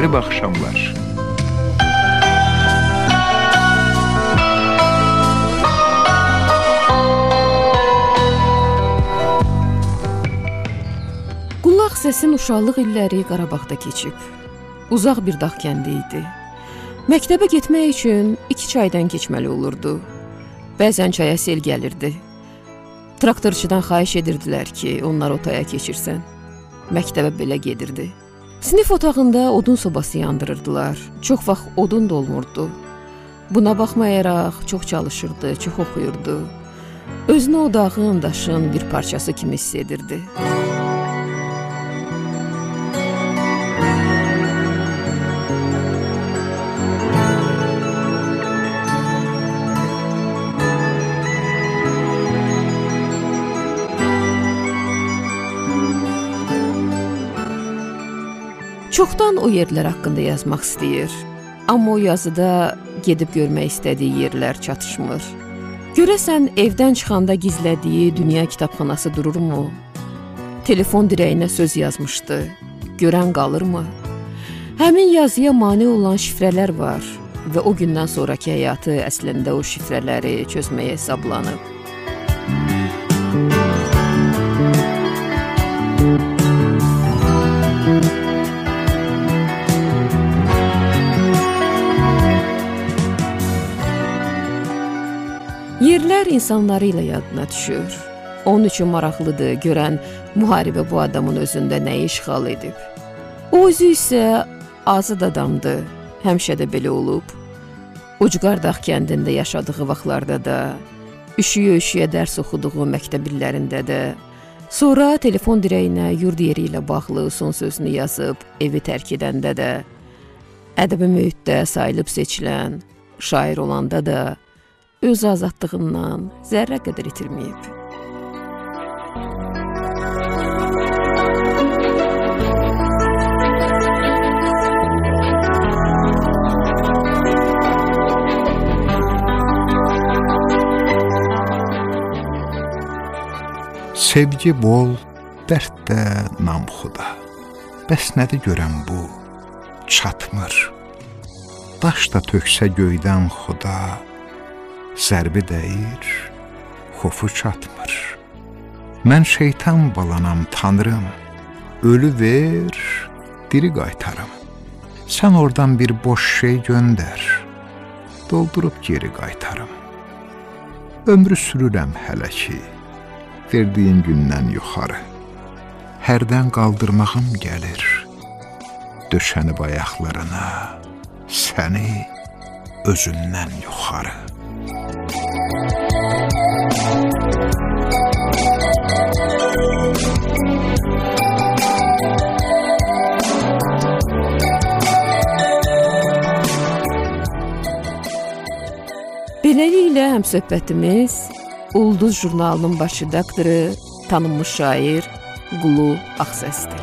qərib axşamlar. Qulaq səsin uşaqlıq illəri Qarabağda keçib. Uzaq bir dağ kəndi idi. Məktəbə getmək üçün 2 çaydan keçməli olurdu. Bəzən çaya sel gəlirdi. Traktorçudan xahiş edirdilər ki, onlar o taya keçirsən. Məktəbə belə gedirdi. Sinif otağında odun sobası yandırırdılar. Çox vaxt odun da olmurdu. Buna baxmayaraq çox çalışırdı, çox oxuyurdu. Özünü o dağın, daşın bir parçası kimi hiss edirdi. Çoxdan o yerlər haqqında yazmaq istəyir. Amma o yazıda gedib görmək istədiyi yerlər çatışmır. Görəsən evdən çıxanda gizlədiyi dünya kitabxanası dururmu? Telefon dirəyinə söz yazmışdı. Görən qalırmı? Həmin yazıya mane olan şifrələr var və o gündən sonraki həyatı əslində o şifrələri çözməyə hesablanıb. Yerlər insanları ilə yadına düşür. Onun üçün maraqlıdır görən müharibə bu adamın özündə nəyi işğal edib. O özü isə azad adamdır, həmişə də belə olub. Ucqardağ kəndində yaşadığı vaxtlarda da, üşüyə-üşüyə dərs oxuduğu məktəb illərində də, sonra telefon dirəyinə yurd yeri ilə bağlı son sözünü yazıb evi tərk edəndə də, ədəbi mühitdə sayılıb seçilən, şair olanda da, öz azadlığından zərrə qədər itirməyib. Sevgi bol, dərd də namxuda. Bəs nədir görən bu? Çatmır. Daş da töksə göydən xuda, zərbi dəyir, xofu çatmır. Mən şeytan balanam tanrım, ölü ver, diri qaytarım. Sən oradan bir boş şey göndər, doldurub geri qaytarım. Ömrü sürürəm hələ ki, verdiyin gündən yuxarı. Hərdən qaldırmağım gəlir, döşənib ayaqlarına, səni özündən yuxarı. Beləliklə həmsöhbətimiz Ulduz jurnalının baş redaktoru, tanınmış şair Qulu Ağsəsdir.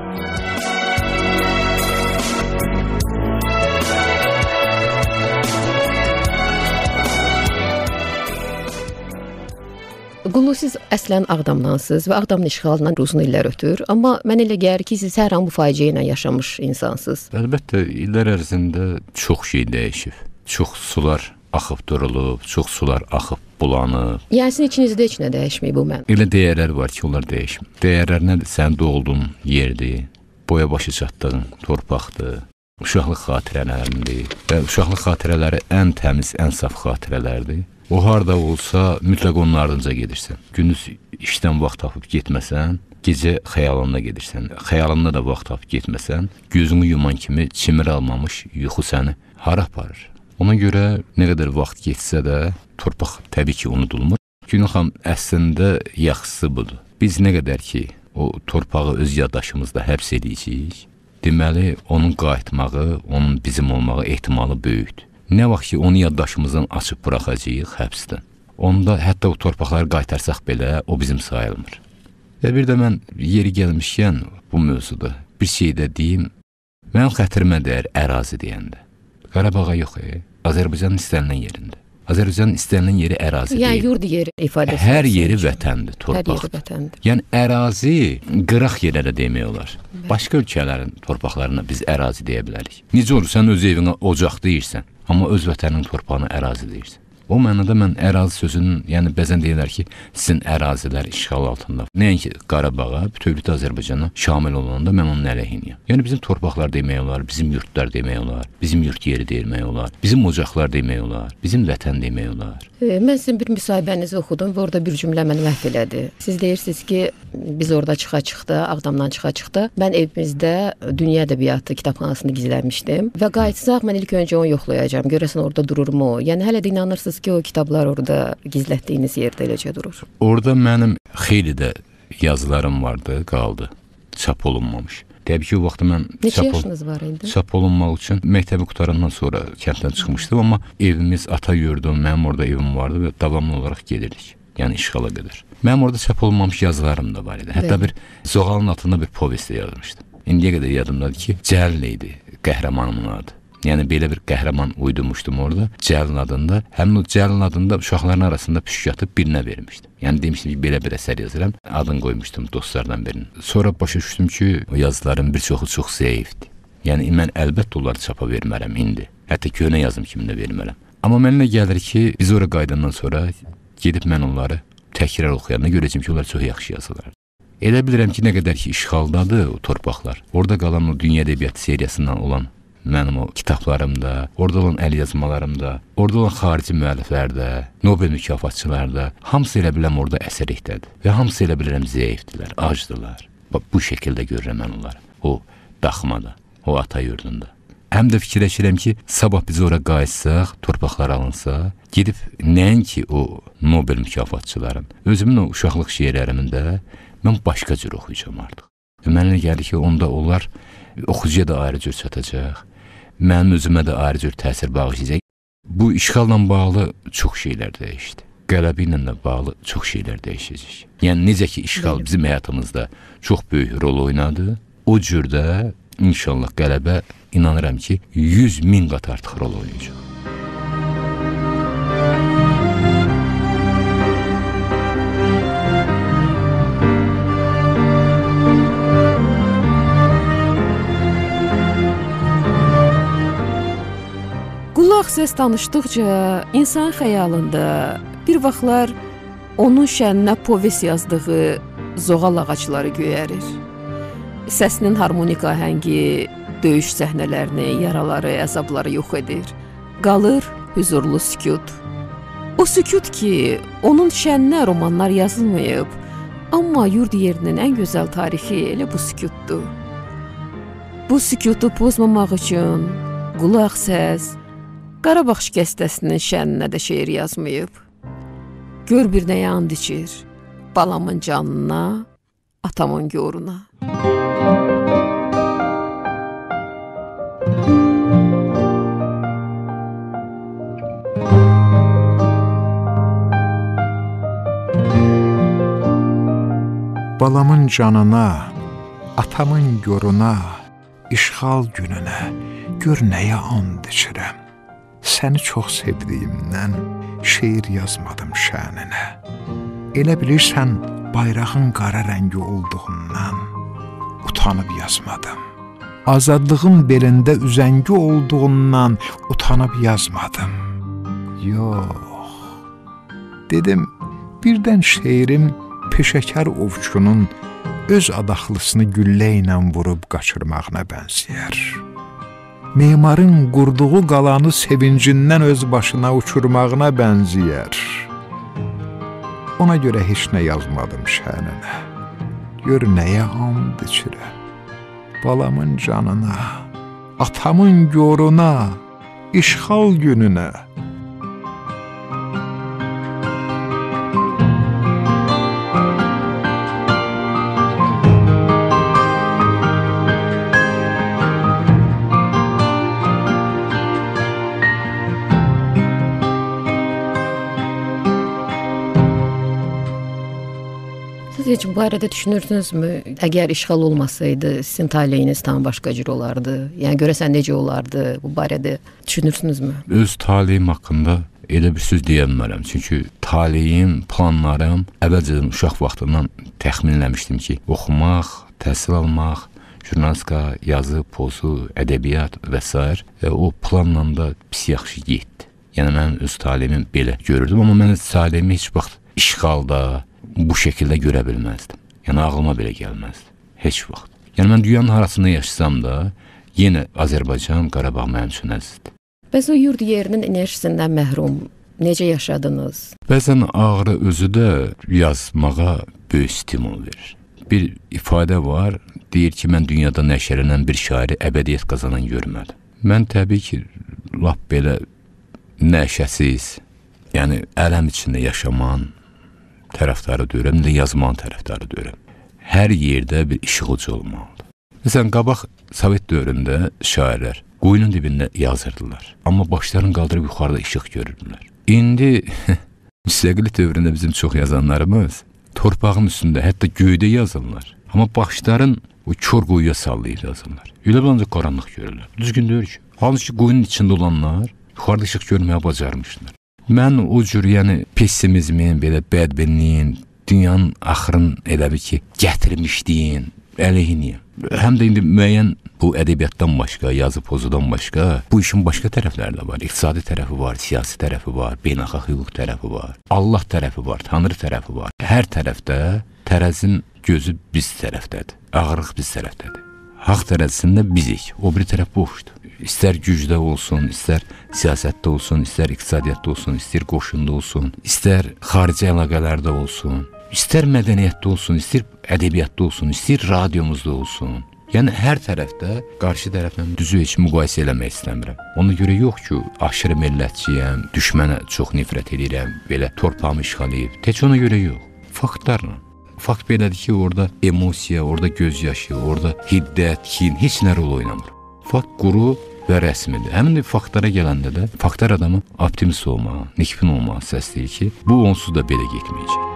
Qulu, siz əslən Ağdamdansınız və Ağdamın işğalından uzun illər ötür, amma mən elə gəlir ki, siz hər an bu faciə ilə yaşamış insansınız. Əlbəttə, illər ərzində çox şey dəyişib. Çox sular axıb durulub, çox sular axıb bulanıb. Yəni sizin içinizdə heç nə dəyişməyib bu mən. Elə dəyərlər var ki, onlar dəyişmir. Dəyərlər nədir? Sən doğuldun yerdir, boya başı çatdığın torpaqdır, uşaqlıq xatirələrindir və uşaqlıq xatirələri ən təmiz, ən saf xatirələrdir. O harda olsa mütləq onun ardınca gedirsən. Gündüz işdən vaxt tapıb getməsən, gecə xəyalında gedirsən. Xəyalında da vaxt tapıb getməsən, gözünü yuman kimi çimir almamış yuxu səni hara aparır. Ona görə nə qədər vaxt getsə də torpaq təbii ki unudulmur. Günün xan əslində yaxşısı budur. Biz nə qədər ki o torpağı öz yaddaşımızda həbs edəcəyik, deməli onun qayıtmağı, onun bizim olmağı ehtimalı böyükdür. Nə vaxt ki onu yaddaşımızdan açıb buraxacağıq həbsdən, onda hətta o torpaqları qaytarsaq belə o bizim sayılmır. Və bir də mən yeri gəlmişkən bu mövzuda bir şey də deyim, mənim xətrimə dəyər ərazi deyəndə. Qarabağa yox, Azərbaycanın istənilən yerində. Azərbaycanın istənilən yeri ərazi Yəni deyil. yurd yeri ifadəsi. Hər yeri vətəndir, torpaq. Hər yeri vətəndir. Yəni ərazi qıraq yerlərə demək olar. Başqa ölkələrin torpaqlarına biz ərazi deyə bilərik. Necə olur, sən öz evinə ocaq deyirsən, amma öz vətəninin torpağına ərazi deyirsən. O mənada mən ərazi sözünün, yəni bəzən deyirlər ki, sizin ərazilər işğal altında. Nəinki Qarabağa, bütövlükdə Azərbaycana şamil olanda mən onun əleyhinəyəm. Yəni bizim torpaqlar demək olar, bizim yurtlar demək olar, bizim yurt yeri demək olar, bizim ocaqlar demək olar, bizim vətən demək olar. Mən sizin bir müsahibənizi oxudum və orada bir cümlə məni məhv elədi. Siz deyirsiniz ki, biz orada çıxa-çıxda, Ağdamdan çıxa-çıxda, mən evimizdə Dünya Ədəbiyyatı kitabxanasını gizləmişdim və qayıtsaq mən ilk öncə onu yoxlayacağam. Görəsən orada dururmu? Yəni hələ də inanırsınız ki, o kitablar orada gizlətdiyiniz yerdə eləcə durur. Orada mənim xeyli də yazılarım vardı, qaldı. Çap olunmamış. Təbii ki, o vaxtda mən Neçə yaşınız var indi? Çap olunmaq üçün məktəbi qutarandan sonra kənddən çıxmışdım, amma evimiz, ata yurdum, mənim orada evim vardı və davamlı olaraq gedirdik. Yəni işğala qədər. Mənim orada çap olunmamış yazılarım da var idi. Hətta bir Zoğalın altında bir povest yazmışdım. İndiyə qədər yadımdadır ki, Cəlil idi qəhrəmanımın adı. Yəni belə bir qəhrəman uydurmuşdum orada. Cəlil adında. Həmin o Cəlil adında uşaqların arasında püşk atıb birinə vermişdim. Yəni demişdim ki, belə bir əsər yazıram. Adını qoymuşdum dostlardan birinin. Sonra başa düşdüm ki, o yazıların bir çoxu çox zəifdir. Yəni mən əlbəttə onları çapa vermərəm indi. Hətta köhnə yazım kimi də vermərəm. Amma mənə gəlir ki, biz ora qayıdandan sonra gedib mən onları təkrar oxuyanda görəcəm ki, onlar çox yaxşı yazılardır. Elə bilirəm ki, nə qədər ki işğaldadır o torpaqlar. Orada qalan o Dünya Ədəbiyyatı seriyasından olan mənim o kitablarımda, orada olan əl yazmalarımda, orada olan xarici müəlliflərdə, Nobel mükafatçılarda, hamısı elə biləm orada əsər etdədir. Və hamısı elə bilirəm zəifdilər, acdılar. Bu şəkildə görürəm mən onları. O daxmada, o ata yurdunda. Həm də fikirləşirəm ki, sabah biz ora qayıtsaq, torpaqlar alınsa, gedib nəinki o Nobel mükafatçıların, özümün o uşaqlıq şeirlərimin də mən başqa cür oxuyacağam artıq. Mənə gəlir ki, onda onlar oxucuya da ayrı cür çatacaq, mənim özümə də ayrı cür təsir bağışlayacaq. Bu işğalla bağlı çox şeylər dəyişdi. Qələbə ilə də bağlı çox şeylər dəyişəcək. Yəni necə ki işğal bizim həyatımızda çox böyük rol oynadı, o cürdə inşallah qələbə inanıram ki 100.000 qat artıq rol oynayacaq. Qulaq səs tanışdıqca insan xəyalında bir vaxtlar onun şəninə povest yazdığı zoğal ağacları göyərir. Səsinin harmonik ahəngi döyüş səhnələrini, yaraları, əzabları yox edir. Qalır huzurlu sükut. O sükut ki, onun şəninə romanlar yazılmayıb, amma yurd yerinin ən gözəl tarixi elə bu sükutdur. Bu sükutu pozmamaq üçün qulaq səs Qarabağ şikəstəsinin şəninə də şeir yazmayıb. Gör bir nəyə and içir, balamın canına, atamın goruna. Balamın canına, atamın goruna, işğal gününə, gör nəyə and içirəm. Səni çox sevdiyimdən şeir yazmadım şəninə. Elə bilirsən bayrağın qara rəngi olduğundan utanıb yazmadım. Azadlığın belində üzəngi olduğundan utanıb yazmadım. Yox, dedim birdən şeirim peşəkar ovçunun öz adaxlısını güllə ilə vurub qaçırmağına bənzəyər. Memarın qurduğu qalanı sevincindən öz başına uçurmağına bənzəyər. Ona görə heç nə yazmadım şəninə. Gör nəyə and içirəm. Balamın canına, atamın goruna, işğal gününə. Siz heç bu barədə düşünürsünüzmü? Əgər işğal olmasaydı, sizin taleyiniz tam başqa cür olardı. Yəni görəsən necə olardı? Bu barədə düşünürsünüzmü? Öz taleyim haqqında elə bir söz deyəmərəm. Çünki taleyim, planlarım əvvəlcədən uşaq vaxtından təxminləmişdim ki, oxumaq, təhsil almaq, jurnalistika, yazı, pozu, ədəbiyyat və s. O planla da pis yaxşı getdi. Yəni mən öz taleyimi belə görürdüm, amma mən taleyimi heç vaxt işğalda bu şəkildə görə bilməzdim. Yəni ağlıma belə gəlməzdi. Heç vaxt. Yəni mən dünyanın harasında yaşasam da, yenə Azərbaycan, Qarabağ mənim üçün əzizdir. Bəs o yurd yerinin enerjisindən məhrum necə yaşadınız? Bəzən ağrı özü də yazmağa böyük stimul verir. Bir ifadə var, deyir ki, mən dünyada nəşərlənən bir şairi əbədiyyət qazanan görmədim. Mən təbii ki, lap belə nəşəsiz, yəni ələm içində yaşaman tərəfdarı deyirəm, də yazman tərəfdarı deyirəm. Hər yerdə bir işıq ucu olmalıdır. Məsələn, qabaq Sovet dövründə şairlər quyunun dibində yazırdılar, amma başlarını qaldırıb yuxarıda işıq görürdülər. İndi müstəqillik dövründə bizim çox yazanlarımız torpağın üstündə, hətta göydə yazırlar. Amma başların o kör quyuya sallayıb yazırlar. Elə ancaq qaranlıq görürlər. Düzgün deyir ki, halbuki quyunun içində olanlar yuxarıda işıq görməyə bacarmışlar. Mən o cür, yəni pessimizmin, belə bədbinliyin, dünyanın axırın elə bir ki, gətirmişdiyin əleyhiniyəm. Həm də indi müəyyən bu ədəbiyyatdan başqa, yazı pozudan başqa, bu işin başqa tərəfləri də var. İqtisadi tərəfi var, siyasi tərəfi var, beynəlxalq hüquq tərəfi var, Allah tərəfi var, Tanrı tərəfi var. Hər tərəfdə tərəzin gözü biz tərəfdədir, ağırlıq biz tərəfdədir. Haqq tərəzisində bizik, o bir tərəf boşdur. İstər gücdə olsun, istər siyasətdə olsun, istər iqtisadiyyatda olsun, istər qoşunda olsun, istər xarici əlaqələrdə olsun, istər mədəniyyətdə olsun, istər ədəbiyyatda olsun, istər radiomuzda olsun. Yəni, hər tərəfdə qarşı tərəflə düzü heç müqayisə eləmək istəmirəm. Ona görə yox ki, aşırı millətçiyəm, düşmənə çox nifrət edirəm, belə torpağımı işğal edib. Heç ona görə yox, faktlarla. Fakt belədir ki, orada emosiya, orada gözyaşı, orada hiddət, kin, heç nə rol oynamır. Fakt quru və rəsmidir. Həmin də faktlara gələndə də faktlar adamı optimist olmağa, nikbin olmağa səsləyir ki, bu onsuz da belə getməyəcək.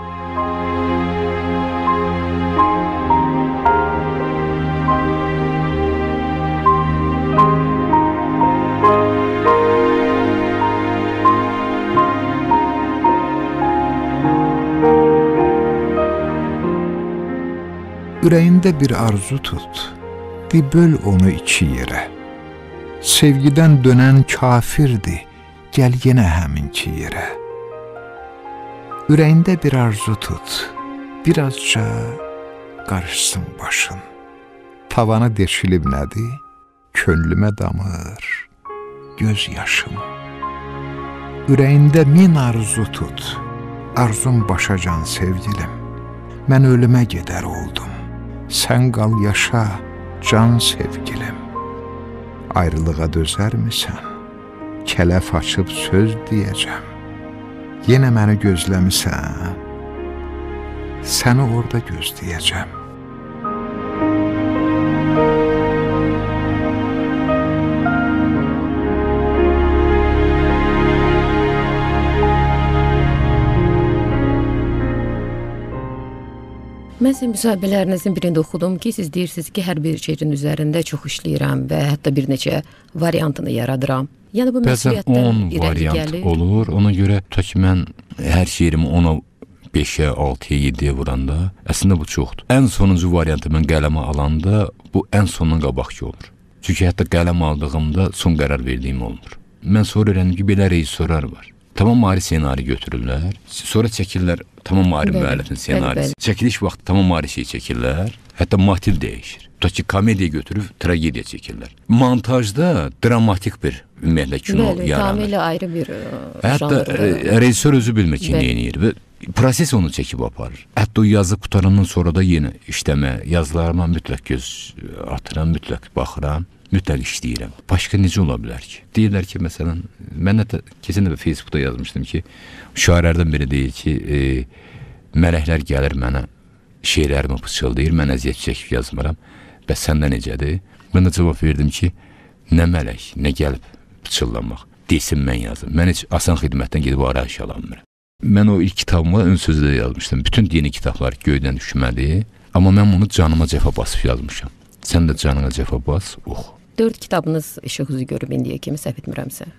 Ürəyində bir arzu tut, böl onu iki yerə. Sevgidən dönən kafirdir, gəl yenə həminki yerə. Ürəyində bir arzu tut, birazca qarışsın başın. Tavanı deşilib nədir, könlümə damır göz yaşım. Ürəyində min arzu tut, arzum başacan sevgilim. Mən ölümə gedər oldum, sən qal yaşa, can sevgilim. Ayrılığa dözərmisən? Kələf açıb söz deyəcəm. Yenə məni gözləmisən? Səni orada gözləyəcəm. Mən sizin müsahibələrinizin birində oxudum ki, siz deyirsiniz ki, hər bir şeirin üzərində çox işləyirəm və hətta bir neçə variantını yaradıram. Yəni bu məsuliyyətdən irəli gəlir. 10 variant olur. Ona görə ki, mən hər şeirimi 10-a, 5-ə, 6-ya, 7-yə vuranda, əslində bu çoxdur. Ən sonuncu variantı mən qələmə alanda, bu ən sondan qabaqki olur. Çünki hətta qələm aldığımda son qərar verdiyim olmur. Mən sonra öyrəndim ki, belə rejissorlar var. Tamam ayrı senari götürürlər, sonra çəkirlər tamam ayrı müəllifin senarisi. Çəkiliş vaxtı tamam ayrı şey çəkirlər, hətta motiv dəyişir. Tutaq ki, komediya götürüb tragediya çəkirlər. Montajda dramatik bir ümumiyyətlə kino yaranır. Tamamilə ayrı bir hətta rejissor özü bilmir ki, nə eləyir və proses onu çəkib aparır. Hətta o yazı qutarandan sonra da yenə işləmə, yazılarıma mütləq göz atıram, mütləq baxıram. Mütləq işləyirəm. Başqa necə ola bilər ki? Deyirlər ki, məsələn, mən də keçən dəfə Facebookda yazmışdım ki, şairlərdən biri deyir ki, mələklər gəlir mənə, şeirlərimi pıçıldayır, mən əziyyət çəkib yazmıram. Bəs səndə necədir? Mən də cavab verdim ki, nə mələk, nə gəlib pıçıllanmaq, desin mən yazım. Mən heç asan xidmətdən gedib arayış alamıram. Mən o ilk kitabıma ön sözü də yazmışdım. Bütün dini kitablar göydən düşməli, amma mən bunu canıma cəfa basıb yazmışam. Sən də canına cəfa bas, oxu. 4 kitabınız işıq üzü görüb indiyə kimi, səhv etmirəmsə.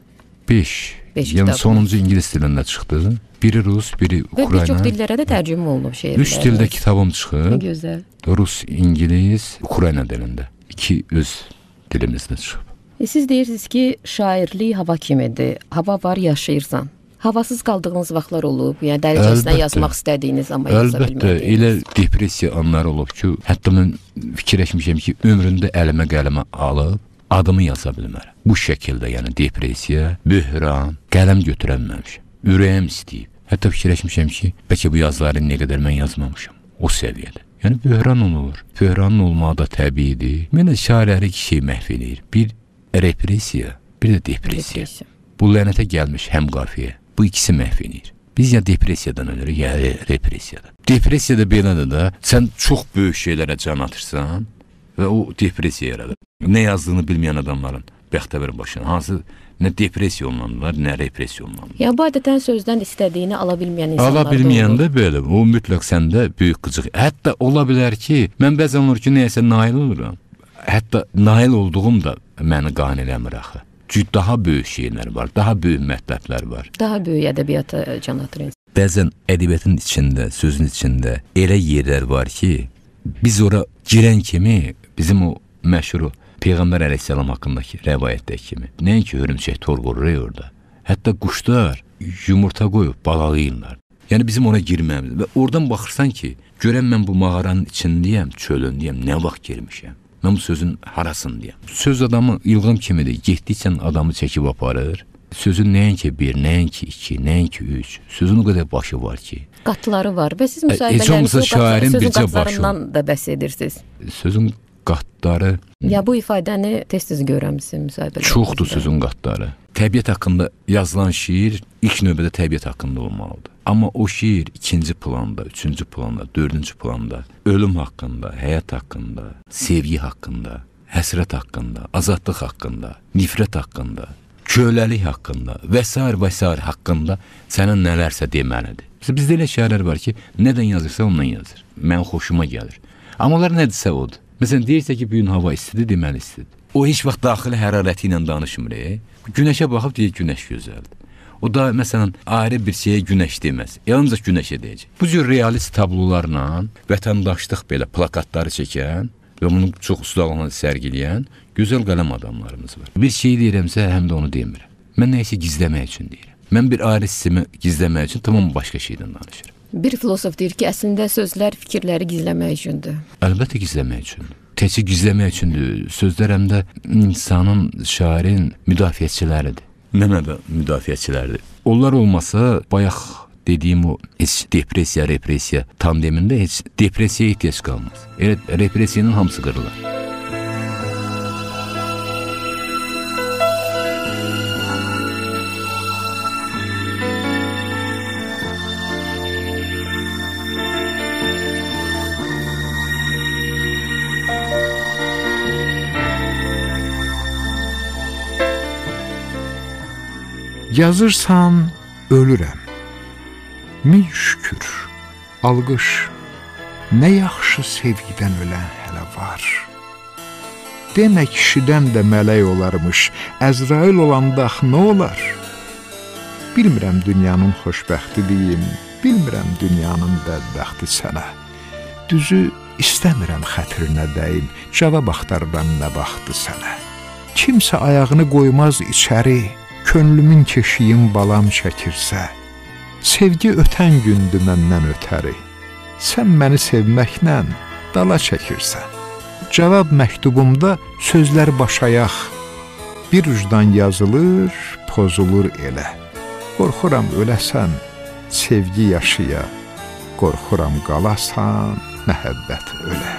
5. Beş Yəni kitabı. sonuncu ingilis dilində çıxdı. Biri rus, biri Və bir çox Ukrayna. dillərə də tərcümə olunub şeirlər. 3 dildə kitabım Ne çıxıb. gözəl. Rus, İngilis, Ukrayna dilində. 2 öz dilimizdə çıxıb. Siz deyirsiniz ki, şairlik hava kimidir. Hava var, yaşayırsan. Havasız qaldığınız vaxtlar olub, yəni dərəcəsinə Əlbəttə. yazmaq istədiyiniz amma yaza Əlbəttə, bilmədiyiniz. elə depressiya anları olub ki, hətta mən fikirləşmişəm ki, ömrümdə əlimə qələmə alıb adımı yaza bilmərəm. Bu şəkildə, yəni depressiya, böhran, qələm götürənməmişəm. Ürəyim istəyib. Hətta fikirləşmişəm ki, bəlkə bu yazıları nə qədər mən yazmamışam. O səviyyədə. Yəni böhran olur. Böhranın olmağı da təbiidir. Mənə şairləri iki şey məhv eləyir. Bir repressiya, bir də depressiya. Bu lənətə gəlmiş həm qafiyə. Bu ikisi məhv eləyir. Biz ya depressiyadan ölürük, ya repressiyadan. Depressiyada belədir də, sən çox böyük şeylərə can atırsan və o depressiya yaradır. Nə yazdığını bilməyən adamların bəxtəvər başına hansı nə depressiya olunanlar, nə repressiya olunanlar. Ya bu adətən sözdən istədiyini ala bilməyən insanlar Ala da olur. bilməyəndə belə, o mütləq səndə böyük qıcıq. Hətta ola bilər ki, mən bəzən olur ki, nəyəsə nail oluram. Hətta nail olduğum da məni qane eləmir axı. Çünki daha böyük şeylər var, daha böyük mətləblər var. Daha böyük ədəbiyyata can atır insan. Bəzən ədəbiyyatın içində, sözün içində elə yerlər var ki, biz ora girən kimi bizim o məşhur Peyğəmbər əleyhissalam haqqındakı rəvayətdəki kimi, nəinki hörümçək tor qurur orada. Hətta quşlar yumurta qoyub balalayırlar. Yəni bizim ona girməmiz və oradan baxırsan ki, görən mən bu mağaranın içindəyəm, çölündəyəm, nə vaxt girmişəm. Mən bu sözün harasındayam. Söz adamı ilğım kimidir, getdikcə adamı çəkib aparır. Sözün nəinki 1, nəinki 2, nəinki 3. Sözün o qədər başı var ki. Qatları var və siz müsahibələrinizi olmasa şairin sözün bircə başı qatlarından da bəhs edirsiniz. Sözün qatları Ya bu ifadəni tez-tez görəmsin müsahibələrinizdə. çoxdur sözün qatları. Təbiət haqqında yazılan şiir ilk növbədə təbiət haqqında olmalıdır. Amma o şiir ikinci planda, üçüncü planda, dördüncü planda ölüm haqqında, həyat haqqında, sevgi haqqında, həsrət haqqında, azadlıq haqqında, nifrət haqqında, köləlik haqqında və s. haqqında sənə nələrsə deməlidir. Bizdə elə şairlər var ki, nədən yazırsa ondan yazır. Mən xoşuma gəlir. Amma onlar nədirsə odur. Məsələn, deyirsə ki, bu gün hava istidir, deməli istidir. O heç vaxt daxili hərarəti ilə danışmır. Günəşə baxıb deyir, günəş gözəldir. O da, məsələn, ayrı bir şeyə günəş deməz. Yalnız günəşə deyəcək. Bu cür realist tablolarla vətəndaşlıq belə plakatları çəkən və bunu çox ustalıqla sərgiləyən gözəl qələm adamlarımız var. Bir şey deyirəmsə, həm də onu demirəm. Mən nəyisə gizləmək üçün deyirəm. Mən bir ayrı hissimi gizləmək üçün tamam başqa şeydən danışırım. Bir filosof deyir ki, əslində sözlər fikirləri gizləmək üçündür. Əlbəttə gizləmək üçündür. Təkcə gizləmək üçündür. Sözlər həm də insanın, şairin müdafiəçiləridir. Mənə də müdafiəçilərdir. Onlar olmasa, bayaq dediyim o heç depressiya, repressiya tandemində heç depressiyaya ehtiyac qalmaz. Elə repressiyanın hamısı qırılır. Yazırsan, ölürəm. Min şükür, alqış, nə yaxşı sevgidən ölən hələ var. Demə kişidən də mələk olarmış, Əzrail olanda nə olar? Bilmirəm dünyanın xoşbəxtiliyim, bilmirəm dünyanın bədbəxti sənə. Düzü istəmirəm xətrinə dəyim, cavab axtarıram nə baxdı sənə. Kimsə ayağını qoymaz içəri, könlümün keşiyim balam çəkirsə, sevgi ötən gündür məndən ötəri, sən məni sevməklə dala çəkirsən. Cavab məktubumda sözlər başayaq, bir ucdan yazılır, pozulur elə. Qorxuram öləsən, sevgi yaşaya, qorxuram qalasan, məhəbbət ölə.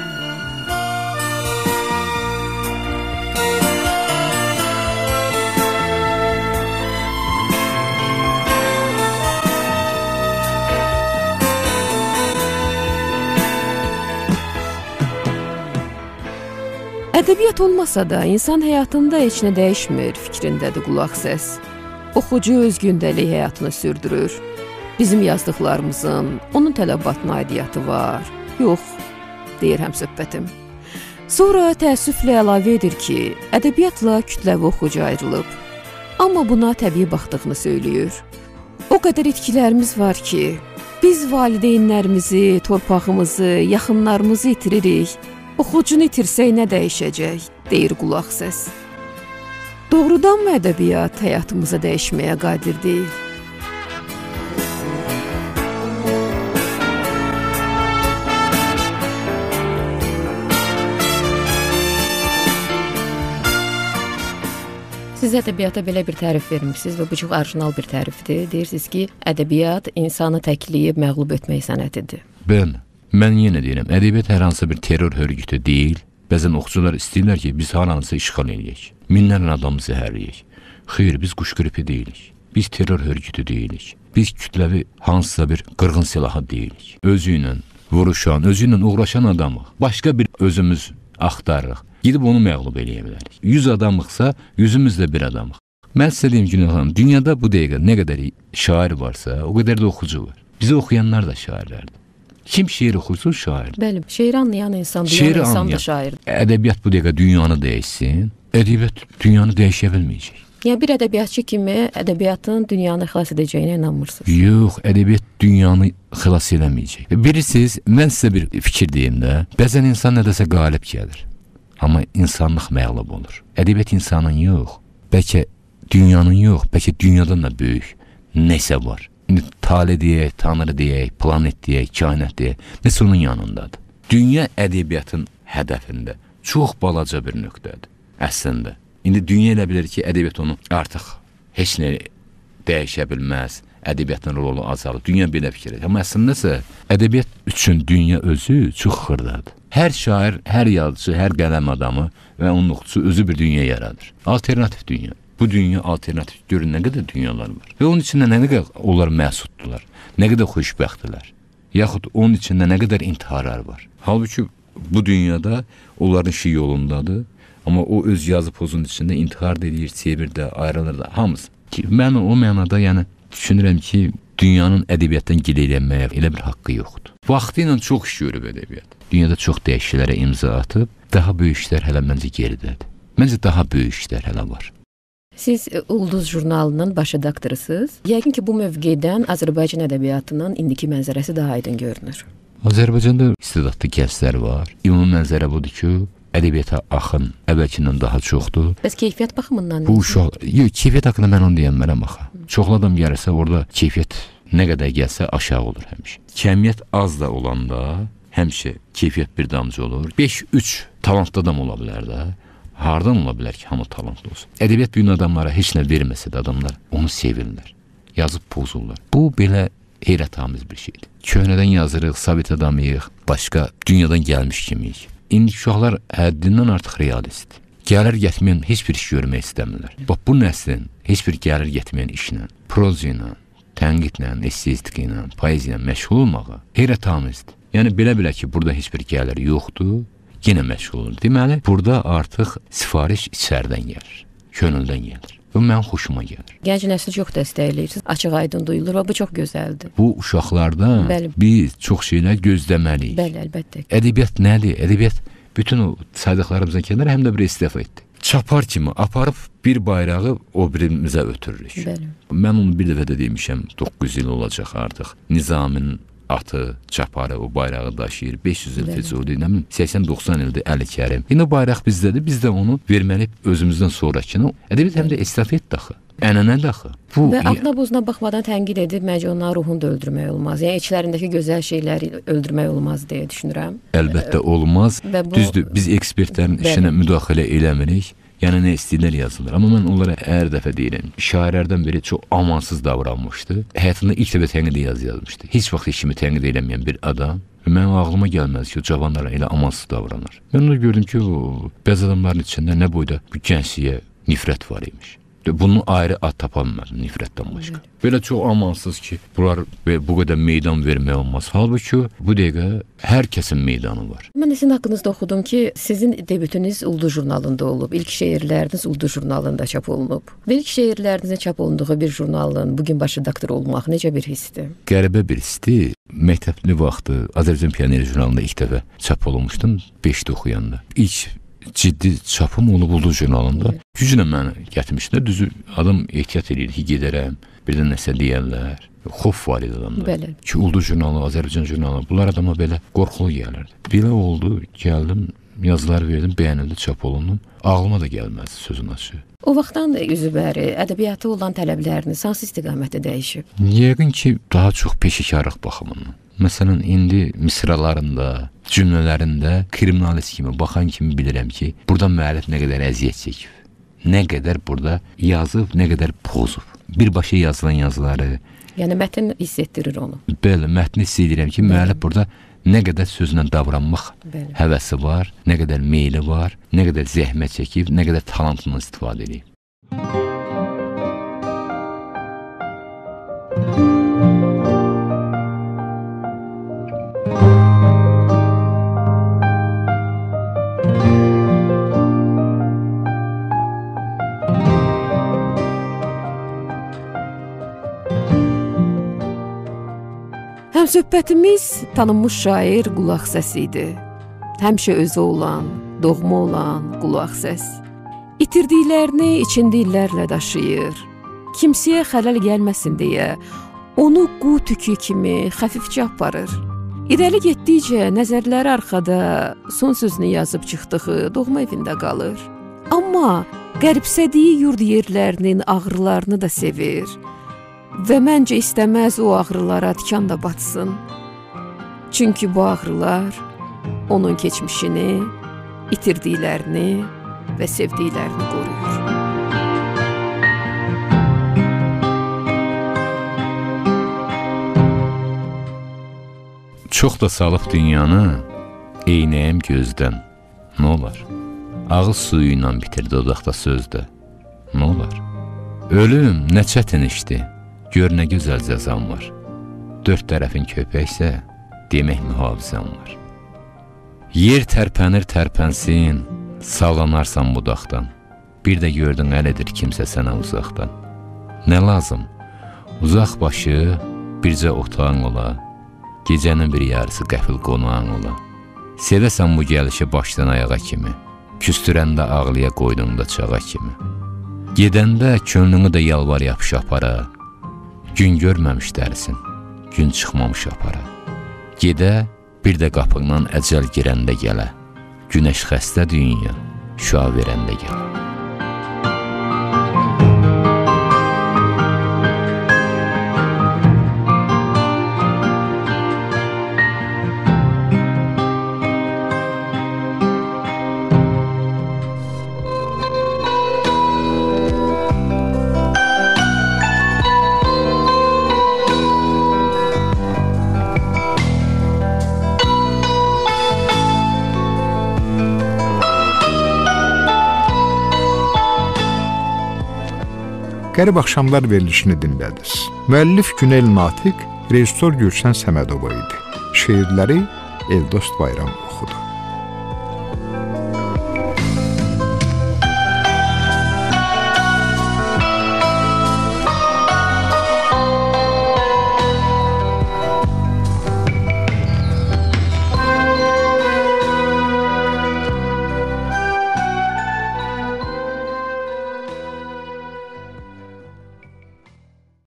Ədəbiyyat olmasa da insan həyatında heç nə dəyişmir fikrindədir qulaq səs. Oxucu öz gündəlik həyatını sürdürür. Bizim yazdıqlarımızın onun tələbatına aidiyyatı var. Yox, deyir həmsöhbətim. Sonra təəssüflə əlavə edir ki, ədəbiyyatla kütləvi oxucu ayrılıb. Amma buna təbii baxdığını söylüyor. O qədər itkilərimiz var ki, biz valideynlərimizi, torpağımızı, yaxınlarımızı itiririk. Oxucunu itirsək nə dəyişəcək, deyir qulaq səs. Doğrudanmı ədəbiyyat həyatımızı dəyişməyə qadir deyil? Siz ədəbiyyata belə bir tərif vermişsiniz və bu çox orijinal bir tərifdir. Deyirsiniz ki, ədəbiyyat insanı təkləyib məğlub etmək sənətidir. Mən yenə deyirəm, ədəbiyyat hər hansı bir terror hörgütü deyil. Bəzən oxucular istəyirlər ki, biz hər hansı işğal eləyək, minlərlə adamı zəhərləyək. Xeyr, biz quş qripi deyilik, biz terror hörgütü deyilik, biz kütləvi hansısa bir qırğın silahı deyilik. Özü ilə vuruşan, özü ilə uğraşan adamı başqa bir özümüz axtarırıq. Gidib onu məğlub eləyə bilərik. 100 adamıqsa, yüzümüzdə bir adamıq. Mən sizə deyim Günel xanım, dünyada bu dəqiqə nə qədər şair varsa, o qədər də oxucu var. Bizi oxuyanlar da şairlərdir. Kim şeir oxursa şairdir. Bəli, şeiri anlayan insan, duyan insan da şairdir. Ədəbiyyat bu dəqiqə dünyanı dəyişsin, ədəbiyyat dünyanı dəyişə bilməyəcək. Yəni bir ədəbiyyatçı kimi ədəbiyyatın dünyanı xilas edəcəyinə inanmırsınız? Yox, ədəbiyyat dünyanı xilas eləməyəcək. Bilirsiniz, mən sizə bir fikir deyim də, bəzən insan nədəsə qalib gəlir. Amma insanlıq məğlub olur. Ədəbiyyat insanın yox, bəlkə dünyanın yox, bəlkə dünyadan da böyük nəsə var. İndi tale deyək, tanrı deyək, planet deyək, kainat deyək, nəsə onun yanındadır. Dünya ədəbiyyatın hədəfində çox balaca bir nöqtədir əslində. İndi dünya elə bilir ki, ədəbiyyat onu artıq heç nə dəyişə bilməz, ədəbiyyatın rolu azalır. Dünya belə fikir edir. Amma əslində isə ədəbiyyat üçün dünya özü çox xırdadır. Hər şair, hər yazıcı, hər qələm adamı və onun oxucusu özü bir dünya yaradır. Alternativ dünya. Bu dünya alternativ. Görün nə qədər dünyalar var. Və onun içində nə qədər onlar məsuddular, nə qədər xoşbəxtdilər. Yaxud onun içində nə qədər intiharlar var. Halbuki bu dünyada onların işi yolundadır. Amma o öz yazı pozunun içində intihar edir, sevir də, ayrılır da, hamısı. Mən o mənada düşünürəm ki, dünyanın ədəbiyyatdan gileylənməyə elə bir haqqı yoxdur. Vaxtı ilə çox iş görüb ədəbiyyat. Dünyada çox dəyişikliklərə imza atıb, daha böyük işlər hələ məncə geridədir. Məncə daha böyük işlər hələ var. Siz Ulduz jurnalının baş redaktorusunuz. Yəqin ki, bu mövqedən Azərbaycan ədəbiyyatının indiki mənzərəsi daha aydın görünür. Azərbaycanda istedadlı gənclər var. Ümumi mənzərə budur ki, ədəbiyyata axın əvvəlkindən daha çoxdur. Bəs keyfiyyət baxımından bu uşaq, keyfiyyət haqqında mən onu deyənmərəm axı. Çoxlu adam gəlirsə, orada keyfiyyət nə qədər gəlsə aşağı olur həmişə. Kəmiyyət az da olanda həmişə keyfiyyət bir damcı olur. 5-3 talantlı adam ola bilər də. Hardan ola bilər ki, hamı talantlı olsun? Ədəbiyyat bu gün adamlara heç nə verməsə də adamlar onu sevirlər. Yazıb pozurlar. Bu belə heyrətamiz bir şeydir. Köhnədən yazırıq, sovet adamıyıq, başqa dünyadan gəlmiş kimiyik. İndi uşaqlar həddindən artıq realistdir. Gəlir getməyən heç bir iş görmək istəmirlər. Bax, bu nəslin heç bir gəlir getməyən işlə, proza ilə, tənqidlə, esseyistika ilə, poeziya ilə məşğul olmağa heyrətamizdir. Yəni, belə ki, burada heç bir gəlir yoxdur, yenə məşğul olur. Deməli, burada artıq sifariş içərdən gəlir, könüldən gəlir. Bu mənim xoşuma gəlir. Gənc nəsli çox dəstəkləyirsiniz, açıq aydın duyulur və bu çox gözəldir. Bu uşaqlardan biz çox şeylər gözləməliyik. Bəli, əlbəttə. Ədəbiyyat nədir? Ədəbiyyat bütün o saydıqlarımızdan kənara həm də bir istifa etdi. Çapar kimi aparıb bir bayrağı o birimizə ötürürük. Bəli. Mən onu bir dəfə də demişəm, 9 il olacaq artıq. Nizamın atı, çaparı o bayrağı daşıyır. 500 il Füzuli, 80-90 ildir Əli Kərim. İndi o bayraq bizdədir, biz də onu verməli özümüzdən sonrakını. Ədəbiyyat həm də estafet daxı, ənənə daxı. Və adına bozuna baxmadan tənqid edib, məncə onların ruhunu da öldürmək olmaz. Yəni, içlərindəki gözəl şeyləri öldürmək olmaz deyə düşünürəm. Əlbəttə olmaz. Düzdür, biz ekspertlərin işinə müdaxilə eləmirik. Yəni, nə istəyirlər yazılır. Amma mən onlara hər dəfə deyirəm, şairlərdən biri çox amansız davranmışdı. Həyatında ilk dəfə tənqid yazmışdı. Heç vaxt işimi tənqid eləməyən bir adam. Mənim ağlıma gəlməz ki, o cavanlara elə amansız davranır. Mən onu gördüm ki, bəzi adamların içində nə boyda bu gəncliyə nifrət var imiş. Bunu ayrı ad tapamaz nifrətdən başqa. Belə çox amansız ki, bunlar bu qədər meydan vermək olmaz. Halbuki bu dəqiqə hər kəsin meydanı var. Mən sizin haqqınızda oxudum ki, sizin debütünüz Ulduz jurnalında olub. İlk şeirləriniz Ulduz jurnalında çap olunub. Və ilk şeirlərinizin çap olunduğu bir jurnalın bugün baş redaktoru olmaq necə bir hissdir? Qəribə bir hissdir. Məktəbli vaxtı Azərbaycan Pioneri jurnalında ilk dəfə çap olunmuşdum 5-də oxuyanda. İlk ciddi çapım olub Ulduz jurnalında. Güclə məni gətirmişlər. Düzü adam ehtiyat edir ki, gedərəm, birdən nəsə deyərlər. Xof var idi adamda. Bəli. Ki, Ulduz jurnalı, Azərbaycan jurnalı, bunlar adama belə qorxulu gəlirdi. Belə oldu, gəldim, yazılar verdim, bəyənildi, çap olunum. Ağlıma da gəlməz sözün açığı. O vaxtdan üzübəri ədəbiyyata olan tələbləriniz hansı istiqamətdə dəyişib? Yəqin ki, daha çox peşəkarlıq baxımından. Məsələn, indi misralarında, cümlələrində kriminalist kimi, baxan kimi bilirəm ki, burada müəllif nə qədər əziyyət çəkib, nə qədər burada yazıb, nə qədər pozub. Birbaşa yazılan yazıları. Yəni mətn hiss etdirir onu. Belə, mətni hiss edirəm ki, müəllif burada nə qədər sözlə davranmaq həvəsi var, nə qədər meyli var, nə qədər zəhmət çəkib, nə qədər talantından istifadə edib. Həmsöhbətimiz tanınmış şair qulaq səsi idi. Həmişə özü olan, doğma olan qulaq səs. İtirdiklərini içində illərlə daşıyır. Kimsəyə xələl gəlməsin deyə onu qu tükü kimi xəfifcə aparır. İrəli getdikcə nəzərləri arxada son sözünü yazıb çıxdığı doğma evində qalır. Amma qəribsədiyi yurd yerlərinin ağrılarını da sevir. Və məncə istəməz o ağrılara tikan da batsın. Çünki bu ağrılar onun keçmişini, itirdiklərini və sevdiklərini qoruyur. Çox da salıb dünyanı, eynəyəm gözdən, nə olar? Ağız suyu ilə bitir dodaqda sözdə, nə olar? Ölüm nə çətin işdir. Gör nə gözəl cəzam var. Dörd tərəfin köpəksə, demək mühafizəm var. Yer tərpənir tərpənsin, sallanarsan budaqdan. Bir də gördün əl edir kimsə sənə uzaqdan. Nə lazım? Uzaq başı, bircə otağın ola, gecənin bir yarısı qəfil qonağın ola. Sevəsən bu gəlişi başdan ayağa kimi, küstürəndə ağlıya qoyduğunda çağa kimi. Gedəndə könlünü də yalvar yapış apara, gün görməmiş dərsin, gün çıxmamış apara. Gedə, bir də qapından əcəl girəndə gələ, günəş xəstə dünya, şüa verəndə gələ. Qərib axşamlar verilişini dinlədiniz. Müəllif Günel Natiq, rejissor Gülşən Səmədova idi. Şeirləri Eldost Bayram oxudu.